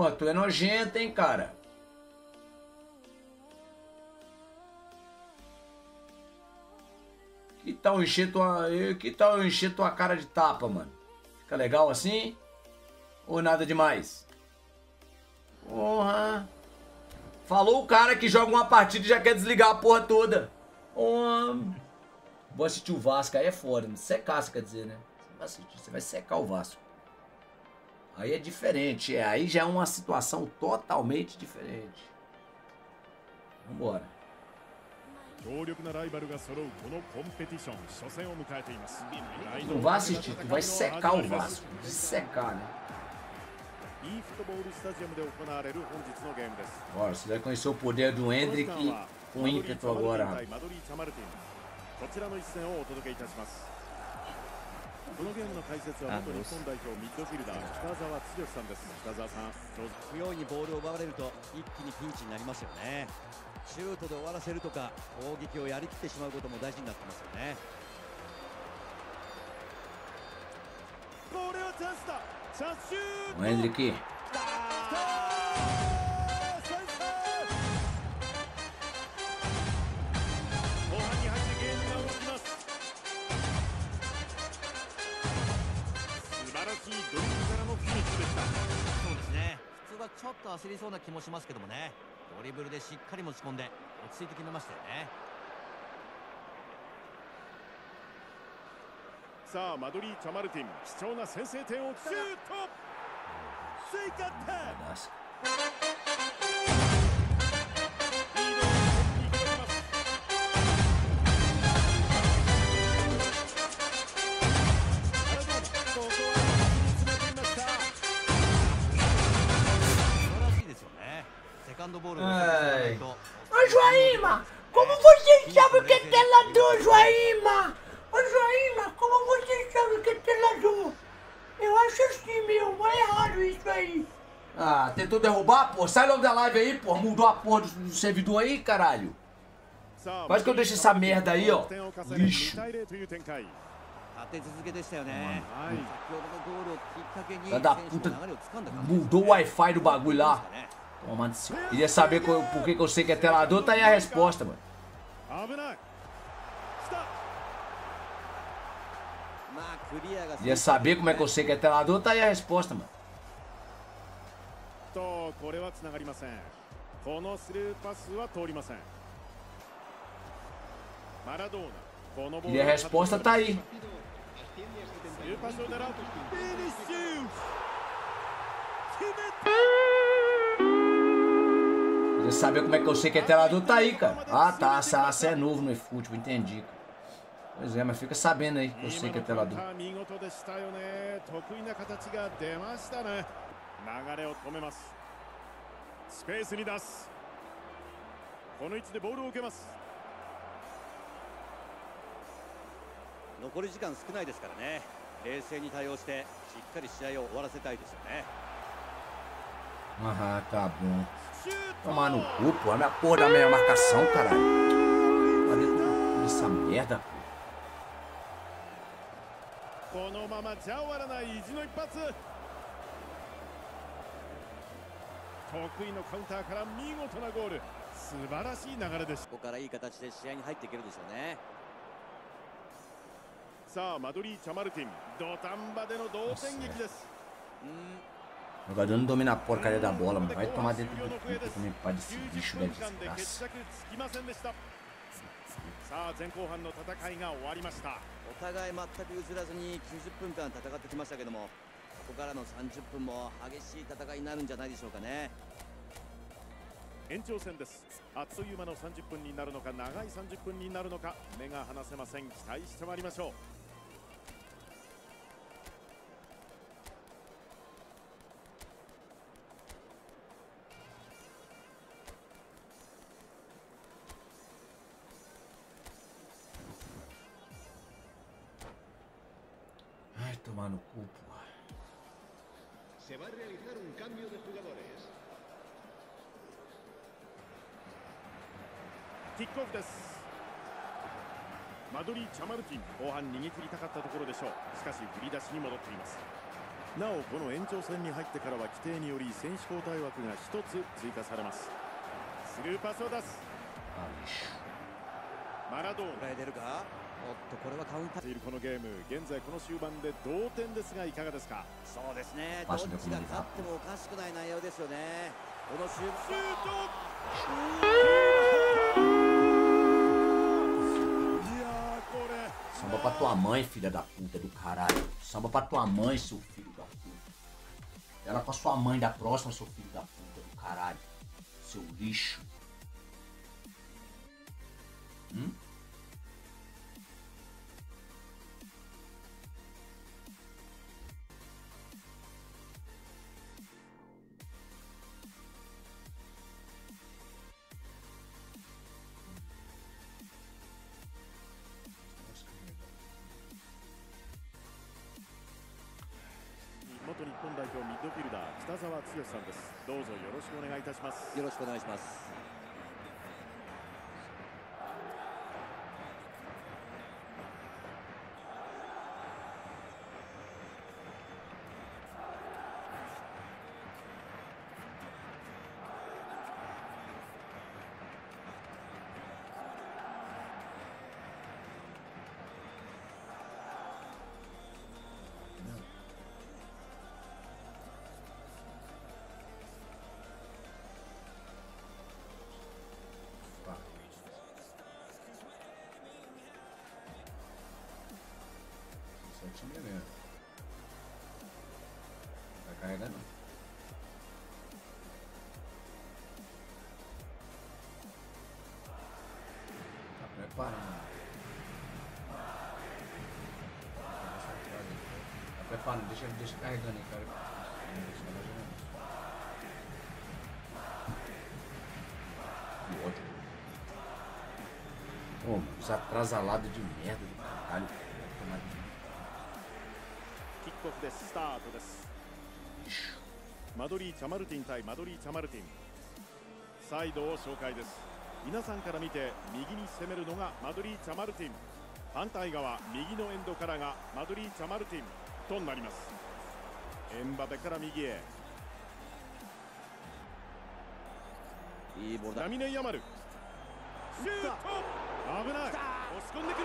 Porra, tu é nojento, hein, cara? Que tal eu encher tua cara de tapa, mano? Fica legal assim? Ou nada demais? Porra. Falou o cara que joga uma partida e já quer desligar a porra toda. Porra. Vou assistir o Vasco, aí é foda. Secar, você quer dizer, né? Você vai assistir, você vai secar o Vasco. Aí é diferente, aí já é uma situação totalmente diferente. Vambora. Tu não vai assistir, tu vai secar o Vasco. Dissecar, né? Bora, você vai conhecer o poder do Hendrick com ímpeto agora, rapaz. このゲームの解説は元日本代表ミッドフィルダー北澤剛さんです。北澤さん、不用意にボールを奪われると一気にピンチになりますよね。シュートで終わらせるとか攻撃をやりきってしまうことも大事になってますよね。これはチャンスだ。チャンスシュート。 O Hendrick. ちょっと焦りそうな気もしますけどもね。ドリブルでしっかり持ち込んで落ち着いて決めましたよね。さあマドリー・チャマルティン、貴重な先制点をシュート。追加点。 Ai. Ô Joaíma, como você sabe o que é telador, Joaíma? Ô Joaíma, como você sabe o que é telador? Eu acho assim, meu, é errado isso aí. Ah, tentou derrubar, pô? Sai logo da live aí, pô. Mudou a porra do servidor aí, caralho. Quase que eu deixo essa merda aí, ó. Lixo. Filha da puta, mudou o Wi-Fi do bagulho lá. Toma, queria saber por que eu sei que é telador, tá aí a resposta, mano. Queria saber como é que eu sei que é telador, tá aí a resposta, mano. E a resposta tá aí. Queria saber como é que eu sei que é telador, tá aí, cara. Ah, tá, você é novo no eFootball, entendi, cara. Pois é, mas fica sabendo aí que eu sei que é telador. Ah, tá bom. Tomar no cu, pô. A minha porra da minha marcação, caralho. Olha tudo essa merda, pô. O jogador não domina a porcaria da bola, mano. Vai tomar dentro do cu também, pai desse bicho da desgraça. Ai, tomar no cu, porra. Se va a realizar un cambio de jugadores. Kickoff です。マドリー・チャマルティン、後半逃げ切りたかったところでしょう。しかし振り出しに戻っています。 なおこの延長戦に入ってからは規定により選手交代枠が1つ追加されます。スルーパスを出す。マラドーナ出るか。おっとこれはカウンターいるこのゲーム、現在この終盤で同点ですがいかがですか。そうですね、どっちが勝ってもおかしくない内容ですよね。この終盤シュート。 Samba pra tua mãe, filha da puta do caralho. Samba pra tua mãe, seu filho da puta. Ela com a sua mãe da próxima, seu filho da puta do caralho. Seu lixo. 元日本代表ミッドフィルダー北澤剛さんです。どうぞよろしくお願いいたします。よろしくお願いします。 Mesmo. Vai carregando. Tá preparando. Tá preparando, deixa carregando aí, cara. Que ótimo. Ô, os atrasalados de merda do caralho. キックオフです。スタートです。マドリー・チャマルティン対マドリー・チャマルティン。サイドを紹介です。皆さんから見て右に攻めるのがマドリー・チャマルティン、反対側右のエンドからがマドリー・チャマルティンとなります。エムバペから右へ。いいボールだ。ラミネ・ヤマルシュート。危ない。押し込んでくる。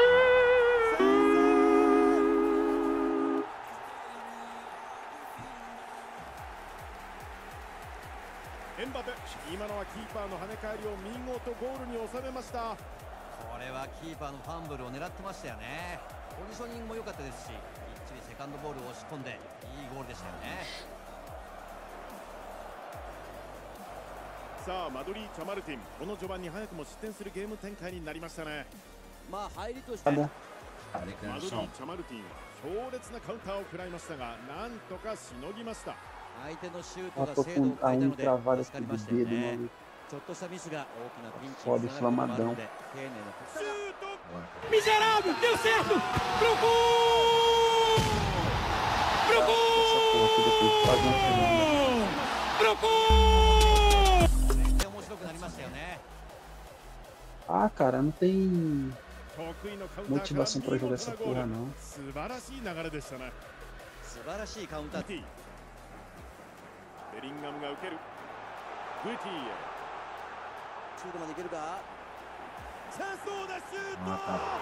エムバペ、今のはキーパーの跳ね返りを見事ゴールに収めました。これはキーパーのファンブルを狙ってましたよね。ポジショニングも良かったですし、きっちりセカンドボールを押し込んでいいゴールでしたよね。さあマドリー・チャマルティン、この序盤に早くも失点するゲーム展開になりましたね。まあ入りとしてマドリー・チャマルティンは強烈なカウンターを食らいましたが、なんとかしのぎました。相手のシュートが精度を変えたので助かりましたよね。ちょっとしたミスが大きなピンチにつながることもあるので、丁寧なシュート。Miserável, deu certo. Pro gol! Pro gol! Pro gol! めっちゃ面白くなりましたよね。 Ah, cara, não tem motivação pra jogar essa porra, não. 素晴らしい流れでしたね。素晴らしいカウンター。ベリンガムが受ける。グティへ。シュートまでいけるか。チャンスを出シュート。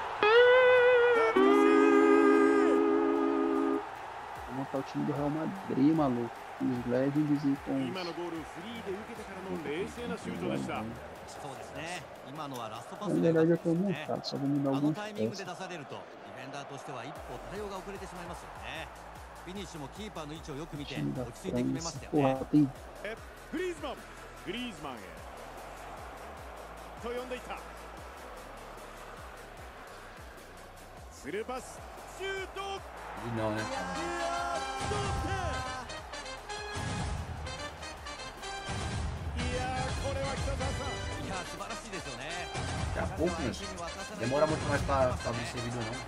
Vou montar o time do Real Madrid, maluco. Os Legends e com 今のゴールフリーで受けてからの冷静なシュートでした。そうですね。今のはラストパス Na verdade eu tô montado, só vou mudar あの alguns タイミングで testes. 出されるとディフェンダーとしては一歩対応が遅れてしまいますよね。フィニッシュもキーパーの位置をよく見て Time da 落ち着いて決めま França. したよ Porra, ね。 tem グリーズマンへと呼んでいた。スルーパスシュート。 Ele não, né? いやー、これは北澤さん、いやー素晴らしいですよね。 Daqui a pouco, né? Demora muito mais pra abrir servidor, não.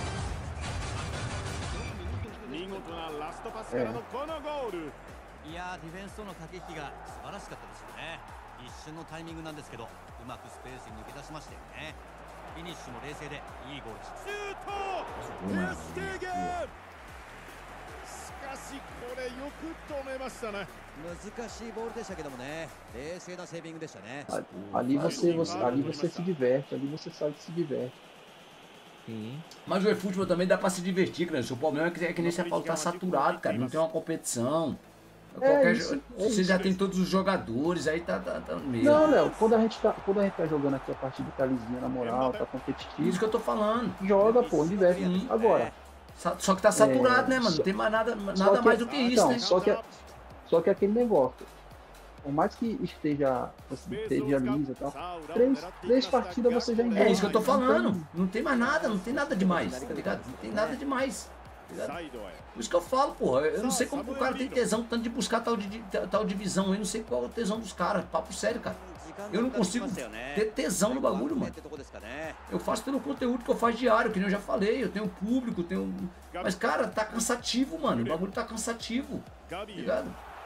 見事なラストパスからのこのゴール。いやー、ディフェンスとの駆け引きが素晴らしかったですよね。一瞬のタイミングなんですけど、うまくスペースに抜け出しましたよね。フィニッシュも冷静でいいゴールでした。シュート。テステーゲン。しか難しいボールでしたけどもね、冷静なセービングでしたね。 Ali você se diverte, ali você sabe que se diverte. Sim. Mas o eFootball também dá pra se divertir, cara. O problema é que nem você falou, tá saturado, cara. Não tem uma competição. Você já tem todos os jogadores, aí tá meio. Não, Léo, quando a gente tá jogando aqui a partida tá lisinha, na moral, tá competitivo. Isso que eu tô falando. Joga, pô, diverte. Agora. Só que tá saturado, né, mano? Não tem mais nada mais do que isso, então, né? Só que aquele negócio. Por mais que esteja lisa e tal, três partidas você já engana. É isso que eu tô falando. Não tem mais nada, não tem nada demais, tá ligado? Não tem nada demais. Tá ligado? Por isso que eu falo, porra. Eu não sei como o cara tem tesão tanto de buscar tal divisão. Eu não sei qual é o tesão dos caras. Papo sério, cara. Eu não consigo ter tesão no bagulho, mano. Eu faço pelo conteúdo que eu faço diário, que nem eu já falei. Eu tenho público, tenho. Mas, cara, tá cansativo, mano. O bagulho tá cansativo. Tá ligado?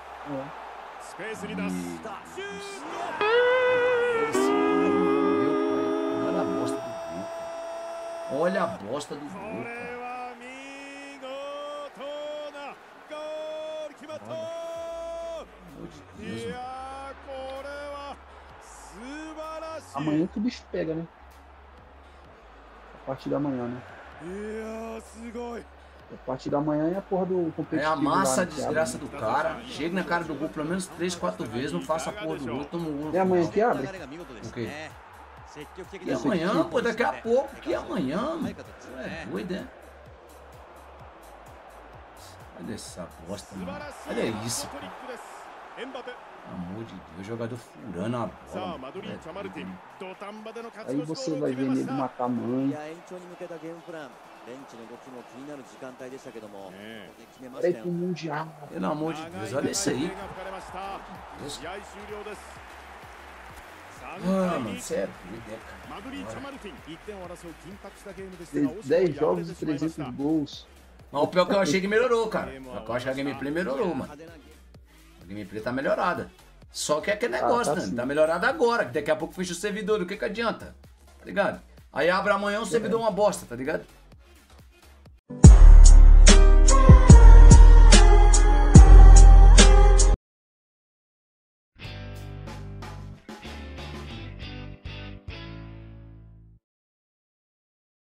Olha a bosta do gol. Olha a bosta do gol, cara. Meu Deus, mano. Amanhã que o bicho pega, né? A partir da manhã, né? A partir da manhã é a porra do competitivo. É a massa, a lá, desgraça do cara. Chega na cara do gol pelo menos 3, 4 vezes, não faça a porra do gol, toma um gol. É amanhã que abre? O quê? E amanhã, pô, daqui a pouco, que amanhã, mano. É doido, né? Olha essa bosta, mano. Olha isso, cara. Pelo amor de Deus, jogador furando a bola. Aí você vai ver ele matar a mãe. Aí pro Mundial. Pelo amor de Deus, olha isso aí. Deus. Ah, mano, você é doido, cara. 10 jogos e 300 gols. Mas o pior que eu achei que melhorou, cara. O pior que eu acho que a gameplay melhorou, mano. A gameplay tá melhorada. Só que é aquele negócio, tá né? sim. Tá melhorada agora, que daqui a pouco fecha o servidor. O que adianta? Tá ligado? Aí abre amanhã o servidor uma bosta, tá ligado?